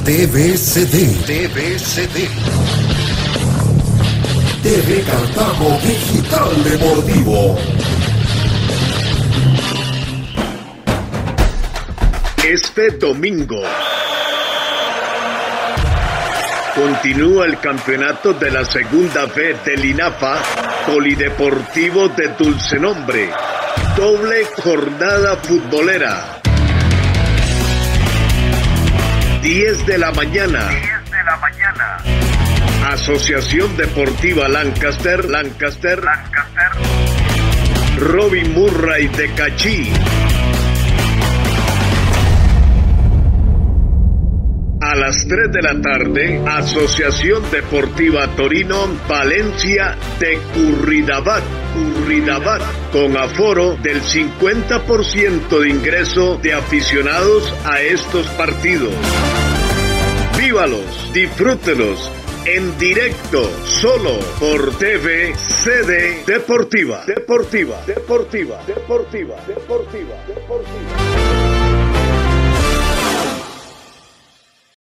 TVCD. TV Cartago Digital Deportivo. Este domingo continúa el campeonato de la segunda B del INAFA Polideportivo de Dulce Nombre. Doble jornada futbolera. 10 de la mañana. Asociación Deportiva Lancaster. Robin Murray de Cachí. A las 3 de la tarde, Asociación Deportiva Torino Valencia de Curridabat, con aforo del 50% de ingreso de aficionados a estos partidos. Vívalos, disfrútelos en directo, solo por TVCD Deportiva.